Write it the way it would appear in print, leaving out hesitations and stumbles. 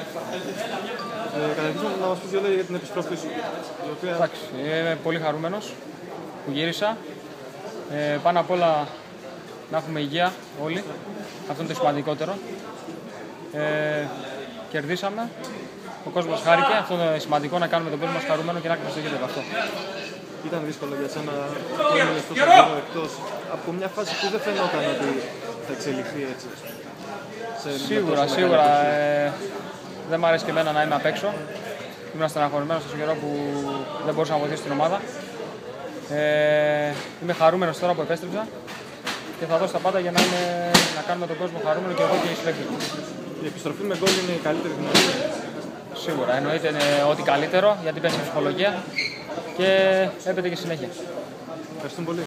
Καταρχήν να μας πεις δύο λόγια για την επιστροφή σου. Εντάξει, είμαι πολύ χαρούμενος που γύρισα. Πάνω απ' όλα να έχουμε υγεία όλοι. Αυτό είναι το σημαντικότερο. Κερδίσαμε. Ο κόσμος χάρηκε. Αυτό είναι σημαντικό, να κάνουμε τον κόσμο μας χαρούμενο και να έχουμε στο γήπεδο αυτό. Ήταν δύσκολο για σένα που έμεινες τόσο καιρό εκτός από μια φάση που δεν φαινόταν ότι θα εξελιχθεί έτσι. Σίγουρα. Δεν μου αρέσει και εμένα να είμαι απ' έξω. Ήμουν στεναχωρημένος τόσο καιρό που δεν μπορούσα να βοηθήσω την ομάδα. Είμαι χαρούμενος τώρα που επέστρεψα και θα δώσω τα πάντα για να κάνουμε τον κόσμο χαρούμενο και εγώ και οι συλλέκτες μου. Η επιστροφή με γκολ είναι η καλύτερη δυνατή. Σίγουρα, εννοείται είναι ό,τι καλύτερο γιατί παίζει ψυχολογία και έπεται και συνέχεια. Ευχαριστούμε πολύ.